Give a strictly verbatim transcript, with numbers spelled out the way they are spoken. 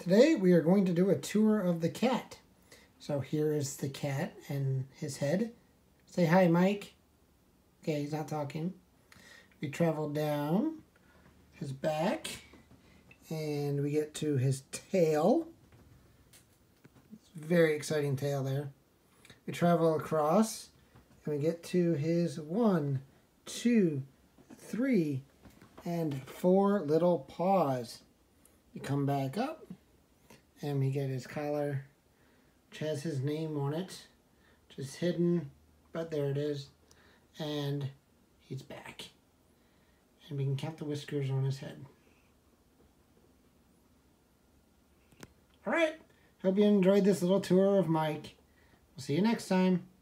Today we are going to do a tour of the cat. So here is the cat and his head. Say hi, Mike. Okay, he's not talking. We travel down his back and we get to his tail. It's a very exciting tail there. We travel across and we get to his one, two, three, and four little paws. We come back up and we get his collar, which has his name on it, which is hidden, but there it is. And he's back. And we can count the whiskers on his head. Alright, hope you enjoyed this little tour of Mike. We'll see you next time.